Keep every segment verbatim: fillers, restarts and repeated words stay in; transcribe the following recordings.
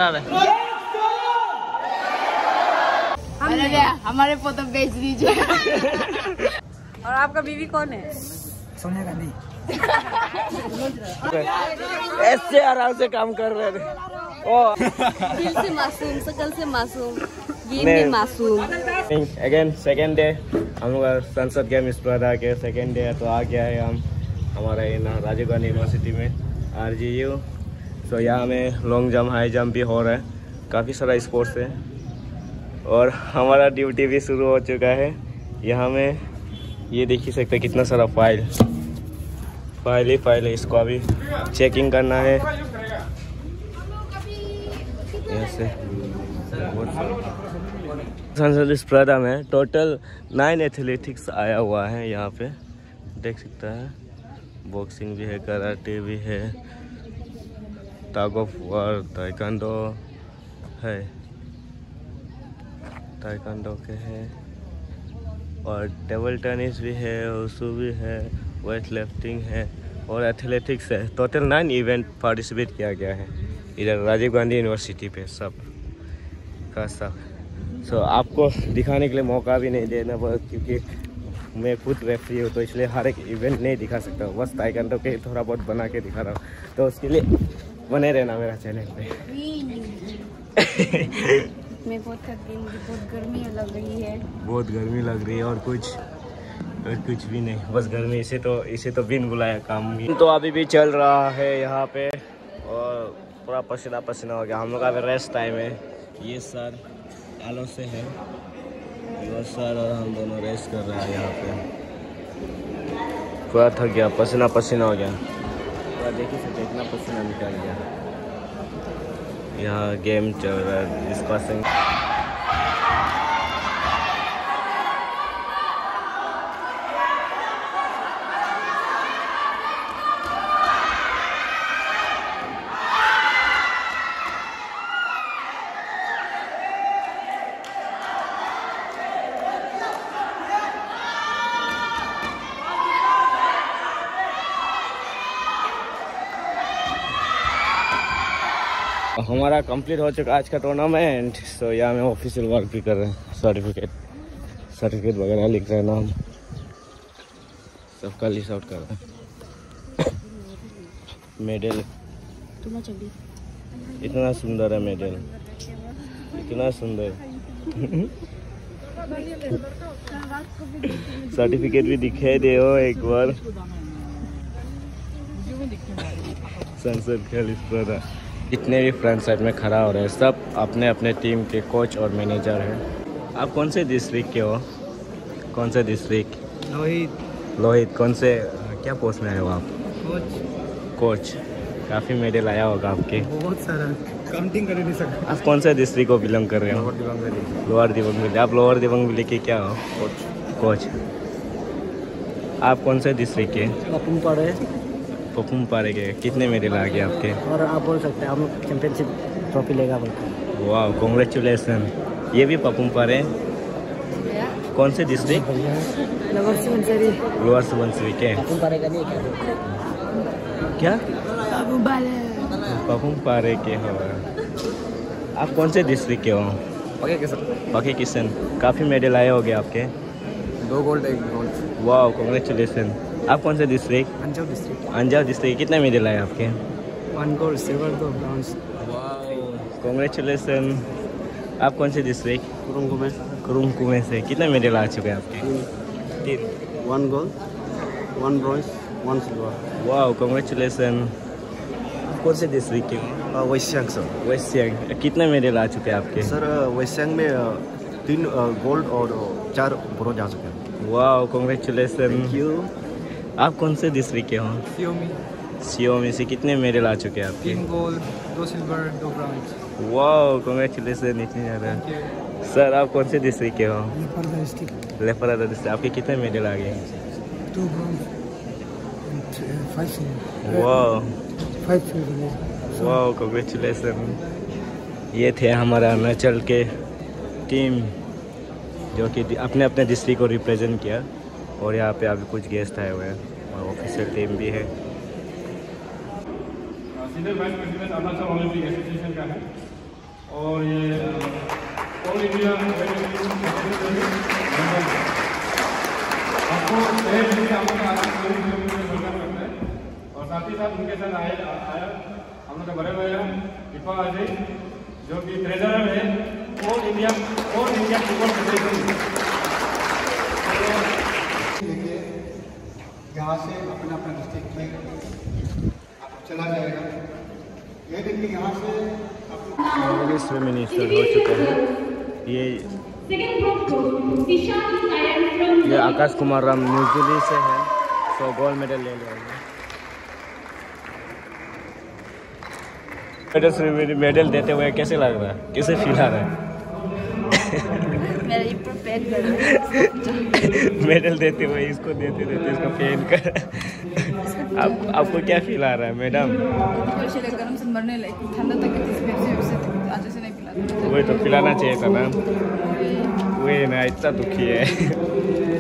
आ रहा है। हमारे फोटो भेज दीजिए। और आपका बीवी कौन है? सोनिया गांधी। ऐसे आराम से काम कर रहे थे। ओ दिल से मासूम, शकल से मासूम, गेम में मासूम। अगेन सेकेंड डे हम लोग संसद गेम स्पर्धा के सेकेंड डे तो आ गया है हम हमारे राजीव गांधी यूनिवर्सिटी में आर जी यू। तो यहाँ में लॉन्ग जंप हाई जंप भी हो रहा है, काफ़ी सारा स्पोर्ट्स है और हमारा ड्यूटी भी शुरू हो चुका है। यहाँ में ये देख ही सकते कितना सारा फाइल फाइल ही फाइल है, इसको अभी चेकिंग करना है। ऐसे संसद स्पर्धा में टोटल नाइन एथलेटिक्स आया हुआ है, यहाँ पे देख सकता है। बॉक्सिंग भी है, कराटे भी है, टग ऑफ वार, ताइक्वांडो है, ताइक्वांडो के है और टेबल टेनिस भी है, वुशु भी है, वेट लिफ्टिंग है और एथलेटिक्स है। टोटल नाइन इवेंट पार्टिसिपेट किया गया है इधर राजीव गांधी यूनिवर्सिटी पे सब का सब। सो so, आपको दिखाने के लिए मौका भी नहीं देना पड़ा क्योंकि मैं खुद रेफरी हूँ, तो इसलिए हर एक इवेंट नहीं दिखा सकता हूँ। बस ताइक्वांडो के थोड़ा बहुत बना के दिखा रहा हूँ, तो उसके लिए बने रहना मेरा चैनल पे। मैं बहुत थक गई, मुझे बहुत गर्मी लग रही है। बहुत गर्मी लग रही है और कुछ और कुछ भी नहीं, बस गर्मी। इसे तो इसे तो बिन बुलाया काम भी तो अभी भी चल रहा है यहाँ पे और पूरा पसीना पसीना हो गया। हम लोग का अभी रेस्ट टाइम है। ये सर आलो से है, ये सर और हम दोनों रेस्ट कर रहे हैं यहाँ पे। पूरा थक गया, पसीना पसीना हो गया पूरा, देखिए सकते इतना पसीना निकल गया। यहाँ गेम चल रहा है डिस्कसिंग। हमारा कंप्लीट हो चुका आज का टूर्नामेंट। सो यहाँ में ऑफिशियल वर्क भी कर रहे हैं, सर्टिफिकेट सर्टिफिकेट वगैरह लिख रहे हैं, नाम सबका लिस्ट आउट कर रहे हैं। मेडल इतना सुंदर है, मेडल इतना सुंदर। सर्टिफिकेट भी दिखाई दे हो एक बार। संसद खेल स्पर्धा, जितने भी फ्रंट साइड में खड़ा हो रहे हैं सब अपने अपने टीम के कोच और मैनेजर हैं। आप कौन से डिस्ट्रिक्ट के हो? कौन से डिस्ट्रिक्ट? लोहित। लोहित। कौन से क्या पोस्ट में आए हो आप? कोच। कोच। काफ़ी मेडल आया होगा आपके। बहुत सारा, काउंटिंग कर नहीं सकते। आप कौन से डिस्ट्रिक्ट को बिलोंग कर रहे हो? Lower Dibang valley. आप लोअर दिबांग वैली के क्या हो? कोच। कोच। आप कौन से डिस्ट्रिक्ट के? पपुम पारे। पपुम पारे के। कितने मेडल आ गए आपके? और आप बोल सकते हैं हम चैंपियनशिप ट्रॉफी लेगा बोलते। वाह, कांग्रेचुलेसन। ये भी पपुम पारे। कौन से district? Lower Subansiri. Lower Subansiri के। पपुम पारे का नहीं क्या? क्या? पपुम पारे। पपुम पारे के हो। आप कौन से डिस्ट्रिक्ट के हो? पके किशन। पके किशन। काफ़ी मेडल आए होंगे आपके। दो गोल्ड एक गोल्ड। वाह, कांग्रेचुलेसन। आप कौन से district? Anjaw district. Anjaw district. कितने मेडल आए आपके? वन गोल्ड, सिल्वर, दो ब्रॉन्ज। वाह, कांग्रेचुलेसन। आप कौन से डिस्ट्रिक्ट? कुरुंग कुरुंग कुमें से। कितने मेडल आ चुके हैं आपके? तीन। One gold, one bronze, one silver. वाह, कांग्रेचुलेसन। कौन से डिस्ट्रिक्ट के? West Siang sir. West Siang. कितने मेडल आ चुके हैं आपके? सर वेस्ट सियांग में तीन गोल्ड और चार ब्रॉन्ज आ चुके हैं। वाह, कांग्रेचुलेसन। Thank you. आप कौन से डिस्ट्रिक्ट के हो? सियोमी। सियोमी से। कितने मेडल आ चुके हैं आपके? तीन गोल्ड, दो सिल्वर, दो ब्रॉन्ज। वाह, कांग्रेचुलेसन। इतने ज़्यादा। सर आप कौन से डिस्ट्रिक्ट के हो? लेपरदा डिस्ट्रिक्ट। लेपरदा डिस्ट्रिक्ट। आपके कितने मेडल आ गए? Two bronze, five silver. वाह, फाइव सिल्वर। वाह, कांग्रेचुलेसन। ये थे हमारा अरुणाचल के टीम जो कि अपने अपने डिस्ट्रिक्ट को रिप्रेजेंट किया और यहाँ पे अभी कुछ गेस्ट आए हुए हैं और ऑफिशियल टीम भी है। Senior vice president Arunachal olympic association का है और ये ऑल इंडिया आपको और साथ ही साथ उनके साथ आया आया हम लोग बड़े भैया दीपा अजय जो कि ट्रेजरर है all India all India football federation. यहाँ से अपना अपना डिस्ट्रिक्ट में चला जाएगा। ये देखिए यहाँ से इसमें मिनिस्टर हो चुके हैं। ये ये आकाश कुमार राम न्यू दिल्ली से है, तो गोल्ड मेडल ले जाएंगे। मेडल देते हुए कैसे लग रहा है, कैसे फील आ रहा है? मेडल देते हुए इसको देते देते इसको पहन कर आप आपको क्या फील आ रहा है मैडम? गरम से मरने लगे, ठंडा तक अच्छे से नहीं पिला। वही तो पिलाना चाहिए था ना, वही ना, इतना दुखी है।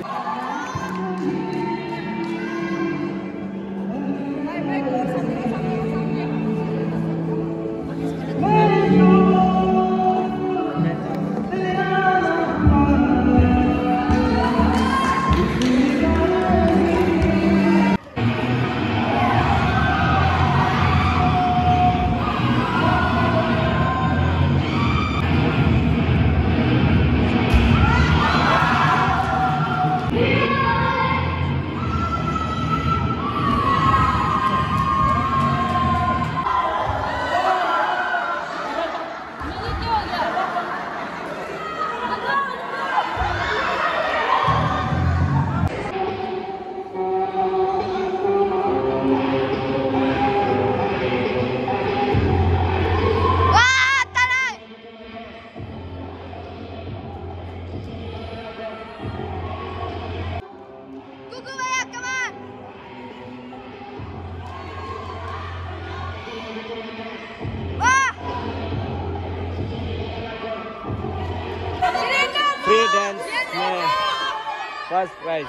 फ्री डांस में फर्स्ट प्राइज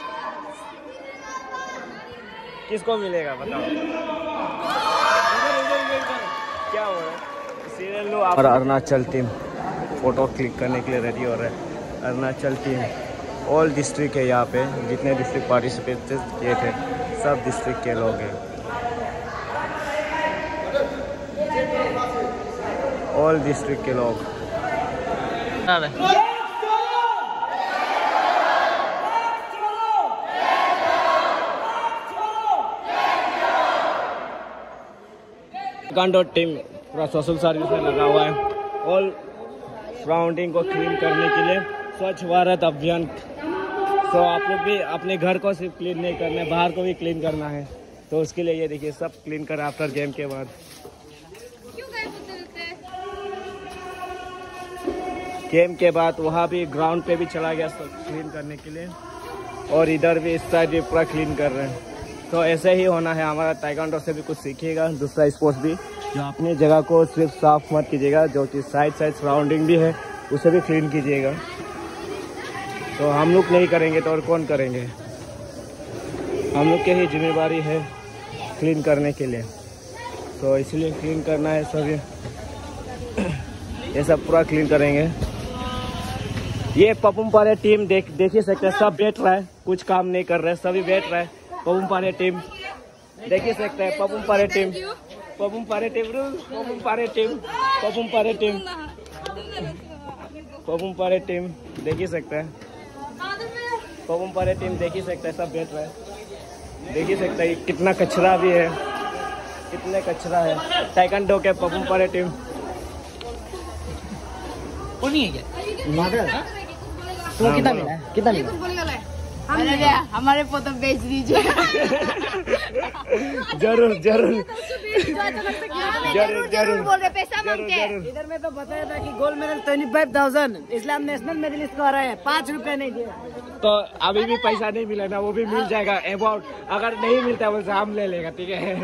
किसको मिलेगा बताओ? क्या हो रहा है? सीरियल लो। और अरुणाचल टीम फोटो क्लिक करने के लिए रेडी हो रहा है। अरुणाचल टीम ऑल डिस्ट्रिक्ट है, यहाँ पे जितने डिस्ट्रिक्ट पार्टिसिपेट किए थे सब डिस्ट्रिक्ट के लोग हैं, ऑल डिस्ट्रिक्ट के लोग। गांडो टीम पूरा सोशल सर्विस में लगा हुआ है, ऑल सराउंडिंग को क्लीन करने के लिए स्वच्छ भारत अभियान। तो आप लोग भी अपने घर को सिर्फ क्लीन नहीं करना है, बाहर को भी क्लीन करना है। तो उसके लिए ये देखिए सब क्लीन कर आफ्टर गेम के बाद। गेम के बाद वहाँ भी ग्राउंड पे भी चला गया सब क्लीन करने के लिए, और इधर भी इस साइड भी पूरा क्लीन कर रहे हैं। तो ऐसे ही होना है, हमारा ताइक्वांडो से भी कुछ सीखिएगा दूसरा स्पोर्ट्स भी, जो अपनी जगह को सिर्फ साफ मत कीजिएगा, जो कि साइड साइड सराउंडिंग भी है उसे भी क्लीन कीजिएगा। तो हम लोग नहीं करेंगे तो और कौन करेंगे? हम लोग की ही जिम्मेदारी है क्लीन करने के लिए, तो इसलिए क्लीन करना है सभी। ये सब पूरा क्लीन करेंगे। ये पपुमपारे टीम देख देख ही सकते हैं, सब बैठ रहा है, कुछ काम नहीं कर रहे हैं, सभी बैठ रहा है। पपुमपारे टीम देख ही सकते हैं, Papumpare team Papumpare team Papumpare team Papumpare team Papumpare team देख ही सकते हैं, पपुमपारे टीम देख ही सकते हैं, सब बैठ रहा है। देख ही सकते हैं कितना कचरा भी है, कितने कचरा है। ताइक्वांडो के पपुमपारे टीम नहीं है क्या? तो कितना मिला है? कितना मिला? हमारे फोटो बेच दीजिए। जरूर जरूर जरूर जरूर बोल रहे, पैसा मांगते हैं। इधर में तो बताया था कि gold medal twenty five thousand इसलिए हम नेशनल मेडलिस्ट को रहे हैं, पाँच रुपए नहीं दिए। तो अभी भी पैसा नहीं मिला ना, वो भी मिल जाएगा अबाउट। अगर नहीं मिलता वो हम ले लेगा, ठीक है?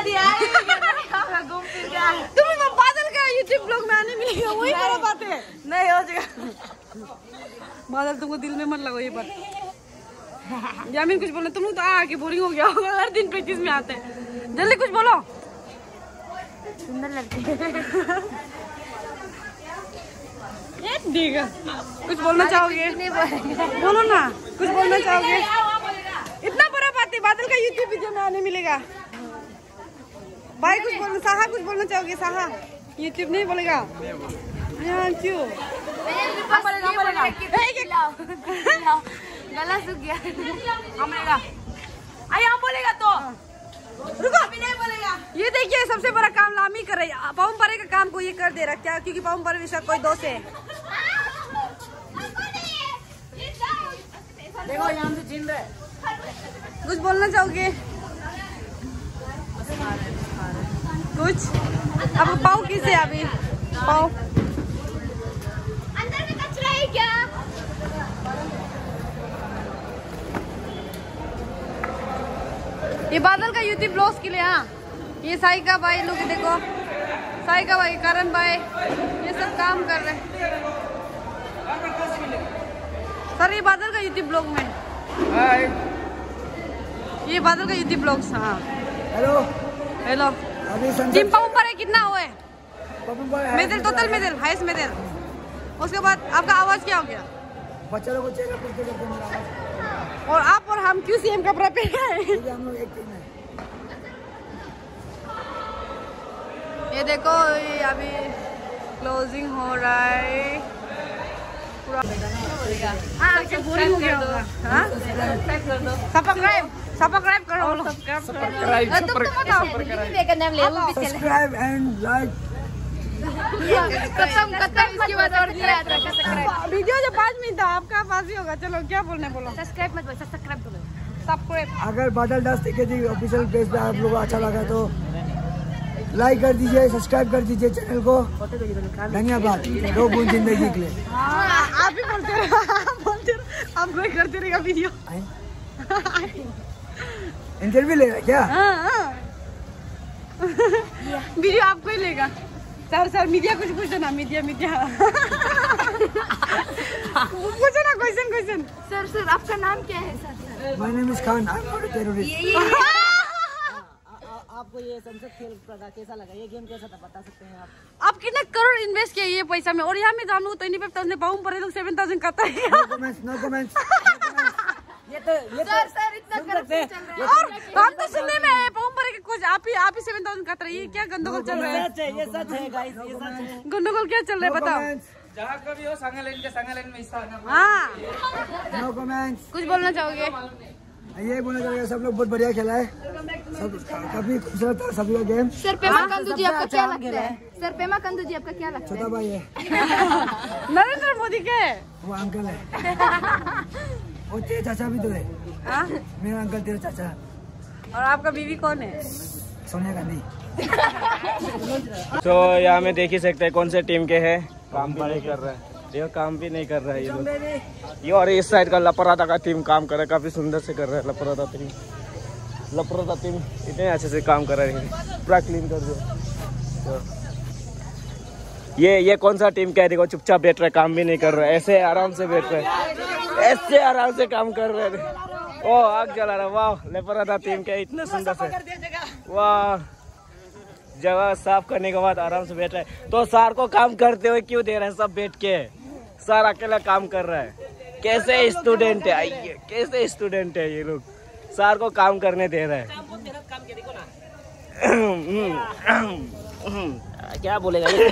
तुम बादल का यूट्यूब ब्लॉग में आने मिलेगा, वही मेरा बात है। नहीं हो जाएगा बादल, तुमको दिल में मत लगाओ ये बात। यामिन कुछ बोलो, तुम लोग तो आके बोरिंग हो गया होगा, हर दिन प्रैक्टिस में आते हैं। जल्दी कुछ बोलो। सुंदर लड़की ठीक है, कुछ बोलना चाहोगे? बोलो ना, कुछ बोलना चाहोगे? इतना बड़ा बात है, बादल का यूट्यूब वीडियो में आने मिलेगा। भाई कुछ बोलना, साहा कुछ बोलना चाहोगे? साहा यूट्यूब नहीं बोलेगा? हाँ क्यों? गला सूख गया। हम बोलेगा, आई हम बोलेगा तो रुको, अभी नहीं बोलेगा। ये देखिए सबसे बड़ा काम लामी कर रही है। पाउम परे का काम को ये कर दे रहा क्या? क्योंकि पाउम परे विषय कोई दोस्त है। देखो यहाँ से चिन रहे। कुछ बोलना चाहोगे? कुछ अब पाओ किसे अभी पाओ अंदर में कचरा है क्या? ये बादल का यूट्यूब ब्लॉग्स के लिए। हाँ ये साइका भाई लोग देखो, साइका भाई, करण भाई, ये सब काम कर रहे हैं सर। ये बादल का यूट्यूब ब्लॉग में, ये बादल का यूट्यूब ब्लॉग्स। हाँ हेलो हेलो। जिम पाउम पर है कितना हुआ है? Medal total medal highest medal. उसके बाद आपका आवाज क्या हो गया? बच्चा लोग को चेहरा पूछते करते मेरा आवाज। और आप और हम क्यों सेम कपड़ा पहने हैं? हम लोग एक टीम है। ये देखो ये अभी क्लोजिंग हो रहा है पूरा। हाँ बोरिंग हो गया होगा। हाँ सब्सक्राइब सब्सक्राइब करो, सब्सक्राइब सब्सक्राइब एंड लाइक। खत्म खत्म इसके बाद और क्या आता है? सब्सक्राइब। वीडियो जो पाँच मिनट था आपका पास ही होगा। चलो क्या बोलने बोलो। सब्सक्राइब मत बोलो, सब्सक्राइब करो। सब्सक्राइब। अगर बादल दास टिकेती ऑफिशियल पेज पे आप लोगों को अच्छा लगा तो लाइक कर दीजिए, सब्सक्राइब कर दीजिए चैनल को। धन्यवाद दो गुण जिंदगी के लिए। आप भी बोलते रहो, बोलते रहो, आप कोई करते रहेगा वीडियो। इंटरव्यू ले रहा क्या? वीडियो आपको ही लेगा सर। सर मीडिया कुछ पूछो ना, मीडिया मीडिया पूछो ना, क्वेश्चन क्वेश्चन। सर सर आपका नाम क्या है sir? My name is Khan, I am not a terrorist. आपको ये संसद खेल प्रकार कैसा लगा? ये गेम कैसा था बता सकते हैं आप? आप कितने करोड़ इन्वेस्ट किए ये पैसा में? और यहाँ में जानू तो नहीं पे पाऊँ पर लोग सेवन थाउजेंड करता है। No comments, no comments. ये तो ये सर सर इतना करप्शन चल रहा है। और हम तो सुनने में है पाऊँ पर कुछ आप ही आप ही सेवन थाउजेंड करता है। ये क्या गंदगोल चल रहा है? सच है, ये सच है गाइस, ये सच है। गंदगोल क्या चल रहा है बताओ? जहाँ कभी हो सांगालैंड के सांगालैंड में हिस्सा होना। हाँ नो कमेंट्स। कुछ बोलना चाहोगे? ये बोलना चाहिए सब लोग बहुत बढ़िया खेला है, सब काफी खूबसूरत था सभी का गेम। सर पेमा कंदू जी आपका क्या लगता है? सर पेमा कंदू जी आपका क्या लगता है? छोटा भाई है, नरेंद्र मोदी के वो अंकल है, वो तेरे चाचा भी तो है। हाँ? मेरा अंकल तेरा चाचा। और आपका बीवी कौन है? सोनिया गांधी। तो यहाँ में देख ही सकते हैं कौन से टीम के हैं। काम भी नहीं कर रहा है, ये काम भी नहीं कर रहा है ये लोग। ये और इस साइड का लपराता का टीम काम कर रहा है, काफी सुंदर से कर रहा है। लपराता टीम लपराता टीम इतने अच्छे से काम कर रहे हैं, पूरा क्लीन कर दिया। तो ये ये कौन सा टीम कह देखो, चुपचाप बैठ रहा है, काम भी नहीं कर रहा है, ऐसे आराम से बैठ रहा है, ऐसे आराम से काम कर रहे हैं। ओ आग जला रहा, वाह लपराता टीम के इतने सुंदर से, वाह जगह साफ करने के बाद आराम से बैठ रहा है। तो सर को काम करते हुए क्यों दे रहे हैं? सब बैठ के सर अकेला काम कर रहा है। कैसे स्टूडेंट है, आइए कैसे स्टूडेंट है ये लोग, सर को काम करने दे रहे हैं। क्या बोलेगा ये?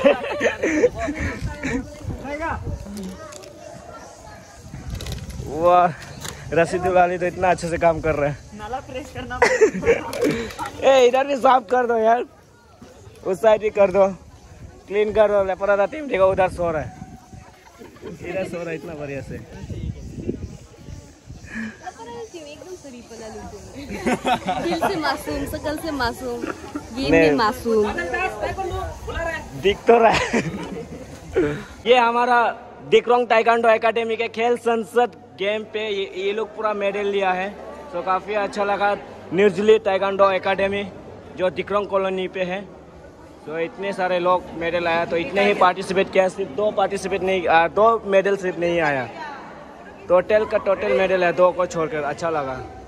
वाह रशीद दुलानी तो इतना अच्छे से काम कर रहा है। नाला फ्रेश करना। ए इधर भी साफ कर दो यार, उस साइड भी कर दो, क्लीन कर दो। लपराता टीम देखो उधर सो रहा है, इधर सो रहा है इतना बढ़िया से। दिल से मासूम, शकल से मासूम, गेम में मासूम। दिख तो रहा है। ये हमारा दिक्रोंग ताइक्वांडो एकेडमी के खेल संसद गेम पे ये, ये लोग पूरा मेडल लिया है, तो काफी अच्छा लगा। न्यूजीलैंड ताइक्वांडो एकेडमी जो दिक्रोंग कॉलोनी पे है, तो इतने सारे लोग मेडल आया। तो इतने ही पार्टिसिपेट किया, सिर्फ दो पार्टिसिपेट नहीं आ, दो मेडल सिर्फ नहीं आया, टोटल का टोटल मेडल है दो को छोड़कर। अच्छा लगा।